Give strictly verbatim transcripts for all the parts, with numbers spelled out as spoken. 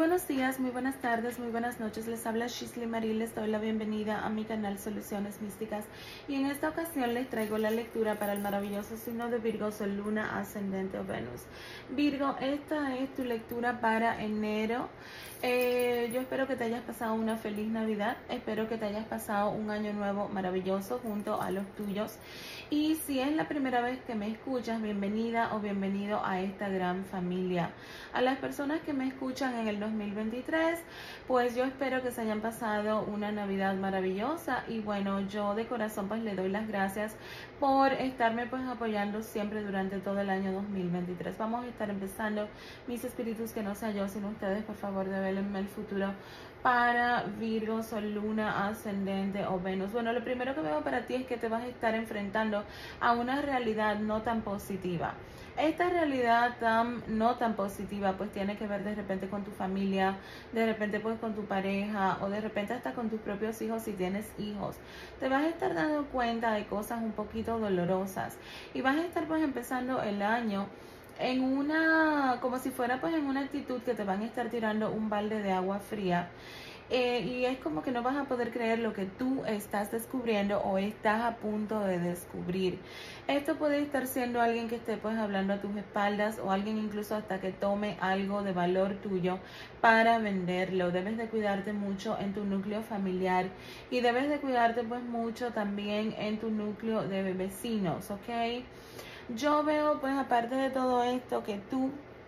buenos días, muy buenas tardes, muy buenas noches. Les habla Shisley Marie, les doy la bienvenida a mi canal Soluciones Místicas. Y en esta ocasión les traigo la lectura para el maravilloso signo de Virgo, Sol, Luna, Ascendente o Venus. Virgo, esta es tu lectura para enero. Eh, yo espero que te hayas pasado una feliz Navidad. Espero que te hayas pasado un año nuevo maravilloso junto a los tuyos. Y si es la primera vez que me escuchas, bienvenida o bienvenido a esta gran familia. A las personas que me escuchan en el dos mil veintitrés, pues yo espero que se hayan pasado una Navidad maravillosa. Y bueno, yo de corazón pues le doy las gracias por estarme pues apoyando siempre durante todo el año dos mil veintitrés. Vamos a estar empezando, mis espíritus, que no sea yo sino ustedes, por favor, devélenme el futuro para Virgo, Sol, Luna, Ascendente o Venus. Bueno, lo primero que veo para ti es que te vas a estar enfrentando a una realidad no tan positiva. Esta realidad tan, no tan positiva pues tiene que ver de repente con tu familia, de repente pues con tu pareja o de repente hasta con tus propios hijos si tienes hijos. Te vas a estar dando cuenta de cosas un poquito dolorosas y vas a estar pues empezando el año en una, como si fuera pues en una actitud que te van a estar tirando un balde de agua fría. Eh, y es como que no vas a poder creer lo que tú estás descubriendo o estás a punto de descubrir. Esto puede estar siendo alguien que esté pues hablando a tus espaldas o alguien incluso hasta que tome algo de valor tuyo para venderlo. Debes de cuidarte mucho en tu núcleo familiar y debes de cuidarte pues mucho también en tu núcleo de vecinos, ¿ok? Yo veo pues aparte de todo esto que tú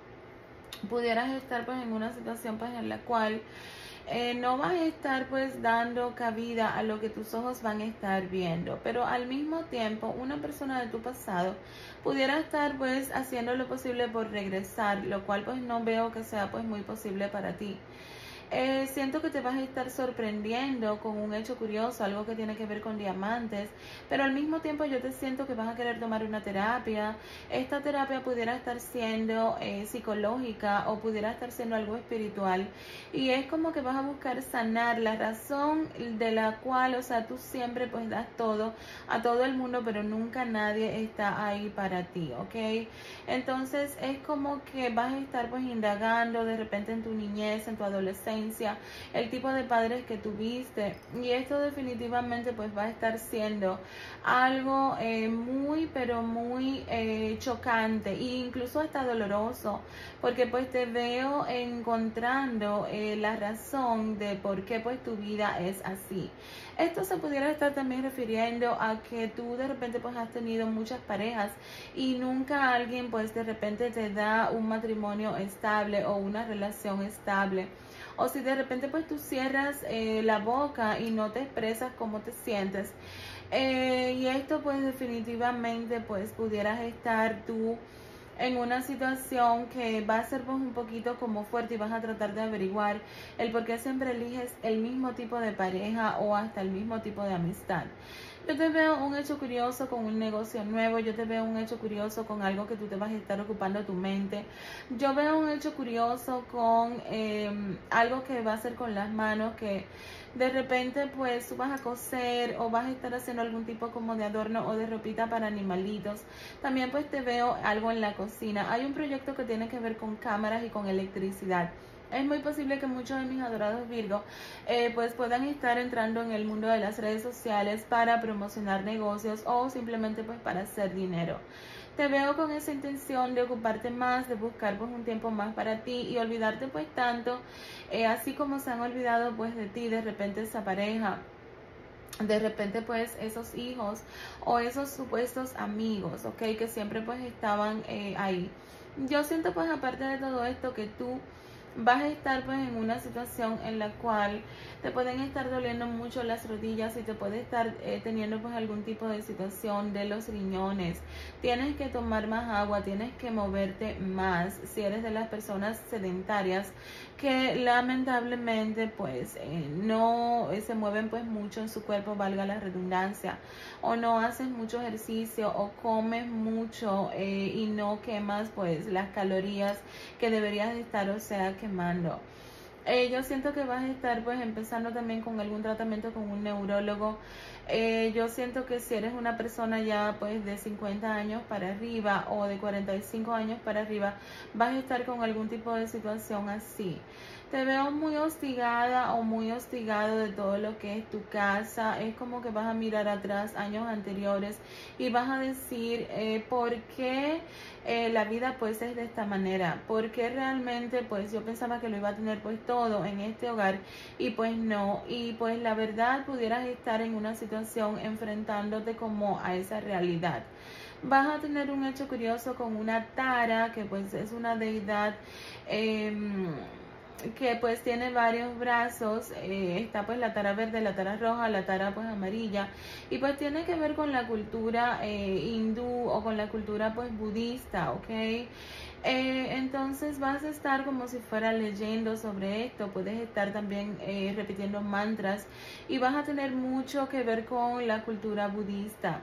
pudieras estar pues en una situación pues en la cual Eh, no vas a estar pues dando cabida a lo que tus ojos van a estar viendo, pero al mismo tiempo una persona de tu pasado pudiera estar pues haciendo lo posible por regresar, lo cual pues no veo que sea pues muy posible para ti. Eh, siento que te vas a estar sorprendiendo con un hecho curioso, algo que tiene que ver con diamantes, pero al mismo tiempo yo te siento que vas a querer tomar una terapia. Esta terapia pudiera estar siendo eh, psicológica o pudiera estar siendo algo espiritual y es como que vas a buscar sanar la razón de la cual, o sea, tú siempre pues das todo a todo el mundo, pero nunca nadie está ahí para ti, ¿ok? Entonces es como que vas a estar pues indagando de repente en tu niñez, en tu adolescencia, el tipo de padres que tuviste, y esto definitivamente pues va a estar siendo algo eh, muy pero muy eh, chocante e incluso hasta doloroso, porque pues te veo encontrando eh, la razón de por qué pues tu vida es así. Esto se pudiera estar también refiriendo a que tú de repente pues has tenido muchas parejas y nunca alguien pues de repente te da un matrimonio estable o una relación estable. O si de repente pues tú cierras eh, la boca y no te expresas cómo te sientes. Eh, y esto pues definitivamente pues pudieras estar tú en una situación que va a ser pues un poquito como fuerte y vas a tratar de averiguar el por qué siempre eliges el mismo tipo de pareja o hasta el mismo tipo de amistad. Yo te veo un hecho curioso con un negocio nuevo, yo te veo un hecho curioso con algo que tú te vas a estar ocupando tu mente. Yo veo un hecho curioso con eh, algo que va a ser con las manos, que de repente pues tú vas a coser o vas a estar haciendo algún tipo como de adorno o de ropita para animalitos. También pues te veo algo en la cocina. Hay un proyecto que tiene que ver con cámaras y con electricidad. Es muy posible que muchos de mis adorados Virgo eh, pues puedan estar entrando en el mundo de las redes sociales para promocionar negocios o simplemente pues para hacer dinero. Te veo con esa intención de ocuparte más, de buscar pues un tiempo más para ti y olvidarte pues tanto, eh, así como se han olvidado pues de ti de repente esa pareja, de repente pues esos hijos o esos supuestos amigos, ok, que siempre pues estaban eh, ahí. Yo siento pues aparte de todo esto que tú vas a estar pues en una situación en la cual te pueden estar doliendo mucho las rodillas y te puede estar eh, teniendo pues algún tipo de situación de los riñones. Tienes que tomar más agua, tienes que moverte más si eres de las personas sedentarias que lamentablemente pues eh, no eh, se mueven pues mucho en su cuerpo, valga la redundancia, o no haces mucho ejercicio o comes mucho eh, y no quemas pues las calorías que deberías estar, o sea, quemando. Eh, yo siento que vas a estar pues empezando también con algún tratamiento con un neurólogo Eh, yo siento que si eres una persona ya pues de cincuenta años para arriba o de cuarenta y cinco años para arriba, vas a estar con algún tipo de situación así. Te veo muy hostigada o muy hostigado de todo lo que es tu casa. Es como que vas a mirar atrás años anteriores y vas a decir eh, por qué eh, la vida pues es de esta manera. Porque realmente pues yo pensaba que lo iba a tener pues todo en este hogar y pues no. Y pues la verdad pudieras estar en una situación enfrentándote como a esa realidad. Vas a tener un hecho curioso con una Tara, que pues es una deidad eh, que pues tiene varios brazos. Eh, está pues la Tara verde, la Tara roja, la Tara pues amarilla, y pues tiene que ver con la cultura eh, hindú o con la cultura pues budista, ¿ok? Eh, entonces vas a estar como si fuera leyendo sobre esto, puedes estar también eh, repitiendo mantras y vas a tener mucho que ver con la cultura budista.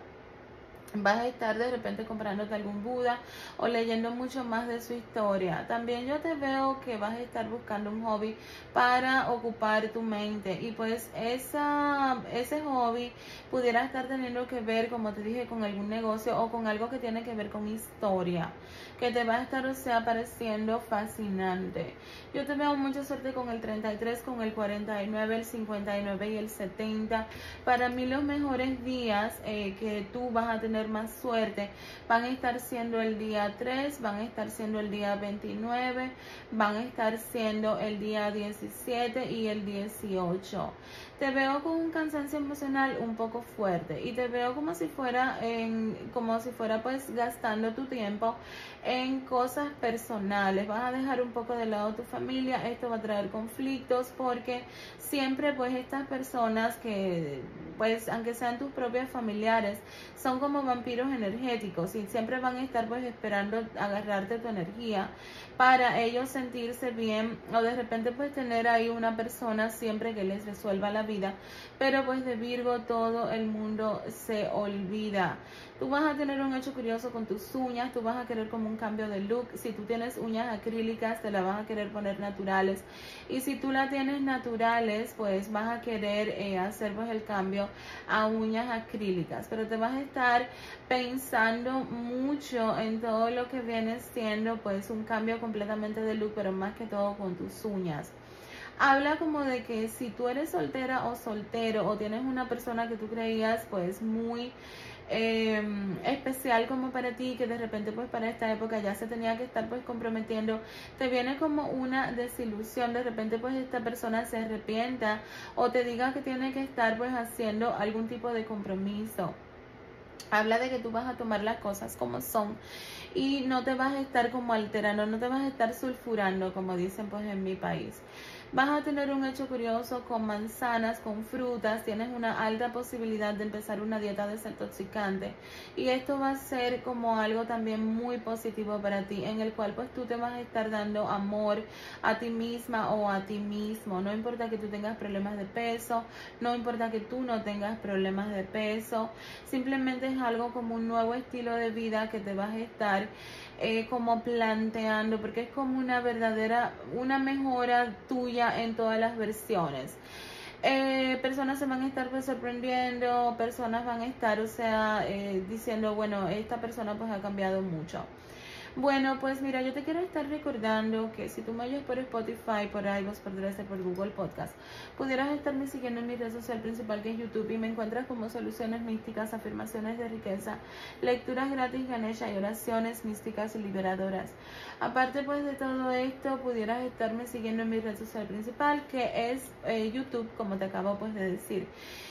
Vas a estar de repente comprándote algún Buda o leyendo mucho más de su historia. También yo te veo que vas a estar buscando un hobby para ocupar tu mente. Y pues esa, ese hobby pudiera estar teniendo que ver, como te dije, con algún negocio o con algo que tiene que ver con historia, que te va a estar, o sea, pareciendo fascinante. Yo te veo mucha suerte con el treinta y tres, con el cuarenta y nueve, el cincuenta y nueve y el setenta. Para mí los mejores días eh, que tú vas a tener más suerte van a estar siendo el día tres, van a estar siendo el día veintinueve, van a estar siendo el día diecisiete y el dieciocho. Te veo con un cansancio emocional un poco fuerte y te veo como si fuera en, como si fuera pues gastando tu tiempo en cosas personales. Vas a dejar un poco de lado tu familia. Esto va a traer conflictos porque siempre pues estas personas que pues aunque sean tus propios familiares son como vampiros energéticos y siempre van a estar pues esperando agarrarte tu energía para ellos sentirse bien, o de repente pues tener ahí una persona siempre que les resuelva la vida. Pero pues de Virgo todo el mundo se olvida. Tú vas a tener un hecho curioso con tus uñas, tú vas a querer como un cambio de look. Si tú tienes uñas acrílicas, te las vas a querer poner naturales. Y si tú las tienes naturales, pues vas a querer eh, hacer pues el cambio a uñas acrílicas. Pero te vas a estar pensando mucho en todo lo que viene siendo pues un cambio completamente de look, pero más que todo con tus uñas. Habla como de que si tú eres soltera o soltero o tienes una persona que tú creías pues muy eh, especial como para ti, que de repente pues para esta época ya se tenía que estar pues comprometiendo, te viene como una desilusión. De repente pues esta persona se arrepienta o te diga que tiene que estar pues haciendo algún tipo de compromiso. Habla de que tú vas a tomar las cosas como son y no te vas a estar como alterando, no te vas a estar sulfurando, como dicen pues en mi país. Vas a tener un hecho curioso con manzanas, con frutas. Tienes una alta posibilidad de empezar una dieta desintoxicante. Y esto va a ser como algo también muy positivo para ti, en el cual pues tú te vas a estar dando amor a ti misma o a ti mismo. No importa que tú tengas problemas de peso, no importa que tú no tengas problemas de peso. Simplemente es algo como un nuevo estilo de vida que te vas a estar Eh, como planteando, porque es como una verdadera, una mejora tuya en todas las versiones. Eh, personas se van a estar pues sorprendiendo, personas van a estar, o sea, eh, diciendo, bueno, esta persona pues ha cambiado mucho. Bueno, pues mira, yo te quiero estar recordando que si tú me oyes por Spotify, por iVoox, por Dresser, por Google Podcast, pudieras estarme siguiendo en mi red social principal, que es YouTube, y me encuentras como Soluciones Místicas, Afirmaciones de Riqueza, lecturas gratis Ganesha y oraciones místicas y liberadoras. Aparte pues de todo esto, pudieras estarme siguiendo en mi red social principal, que es eh, YouTube, como te acabo pues de decir.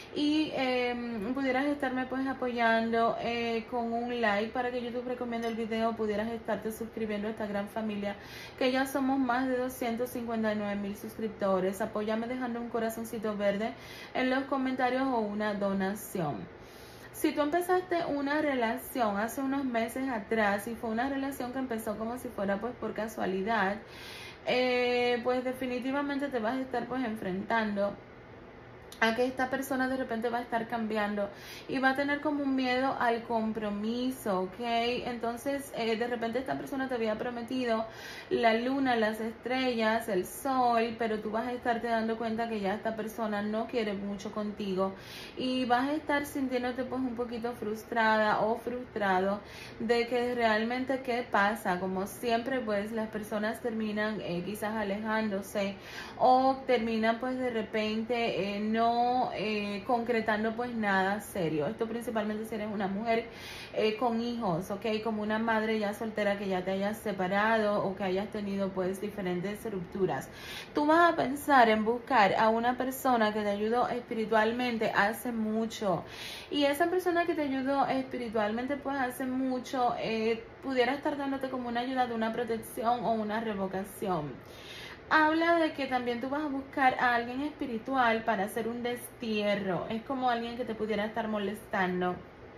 Y eh, pudieras estarme pues apoyando eh, con un like para que YouTube recomiende el video, pudieras estarte suscribiendo a esta gran familia, que ya somos más de doscientos cincuenta y nueve mil suscriptores. Apóyame dejando un corazoncito verde en los comentarios o una donación. Si tú empezaste una relación hace unos meses atrás y fue una relación que empezó como si fuera pues por casualidad, eh, pues definitivamente te vas a estar pues enfrentando a que esta persona de repente va a estar cambiando y va a tener como un miedo al compromiso, ¿ok? Entonces, eh, de repente esta persona te había prometido la luna, las estrellas, el sol, pero tú vas a estarte dando cuenta que ya esta persona no quiere mucho contigo y vas a estar sintiéndote pues un poquito frustrada o frustrado de que realmente qué pasa. Como siempre, pues las personas terminan eh, quizás alejándose o terminan pues de repente eh, no Eh, concretando pues nada serio. Esto principalmente si eres una mujer eh, con hijos, ok, como una madre ya soltera que ya te hayas separado o que hayas tenido pues diferentes rupturas. Tú vas a pensar en buscar a una persona que te ayudó espiritualmente hace mucho y esa persona que te ayudó espiritualmente pues hace mucho eh, pudiera estar dándote como una ayuda de una protección o una revocación. Habla de que también tú vas a buscar a alguien espiritual para hacer un destierro. Es como alguien que te pudiera estar molestando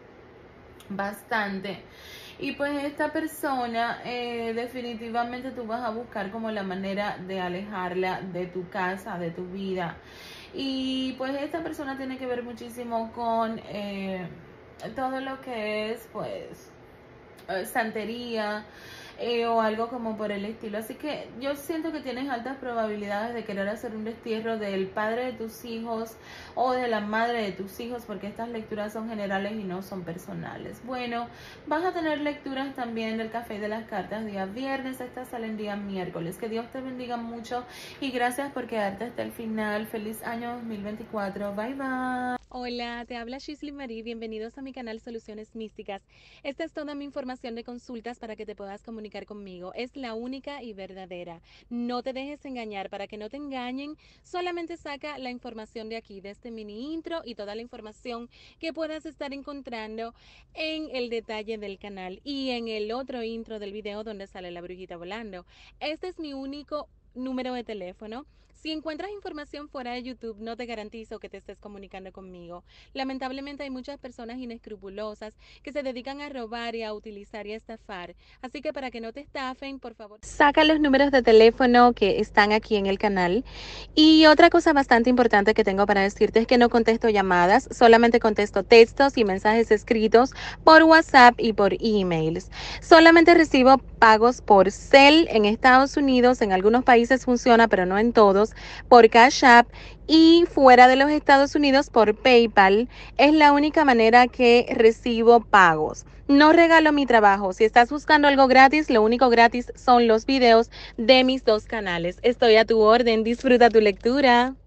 bastante. Y pues esta persona eh, definitivamente tú vas a buscar como la manera de alejarla de tu casa, de tu vida. Y pues esta persona tiene que ver muchísimo con eh, todo lo que es pues eh, santería. Eh, o algo como por el estilo. Así que yo siento que tienes altas probabilidades de querer hacer un destierro del padre de tus hijos o de la madre de tus hijos, porque estas lecturas son generales y no son personales. Bueno, vas a tener lecturas también del café de las cartas día viernes, estas salen día miércoles. Que Dios te bendiga mucho y gracias por quedarte hasta el final. Feliz año dos mil veinticuatro. Bye bye. Hola, te habla Shisley Marie, bienvenidos a mi canal Soluciones Místicas. Esta es toda mi información de consultas para que te puedas comunicar conmigo. Es la única y verdadera. No te dejes engañar, para que no te engañen, solamente saca la información de aquí, de este mini intro y toda la información que puedas estar encontrando en el detalle del canal y en el otro intro del video donde sale la brujita volando. Este es mi único número de teléfono. Si encuentras información fuera de YouTube, no te garantizo que te estés comunicando conmigo. Lamentablemente hay muchas personas inescrupulosas que se dedican a robar y a utilizar y a estafar. Así que para que no te estafen, por favor, saca los números de teléfono que están aquí en el canal. Y otra cosa bastante importante que tengo para decirte es que no contesto llamadas, solamente contesto textos y mensajes escritos por WhatsApp y por emails. Solamente recibo pagos por Zelle en Estados Unidos, en algunos países funciona, pero no en todos, por Cash App, y fuera de los Estados Unidos por PayPal. Es la única manera que recibo pagos. No regalo mi trabajo. Si estás buscando algo gratis, lo único gratis son los videos de mis dos canales. Estoy a tu orden. Disfruta tu lectura.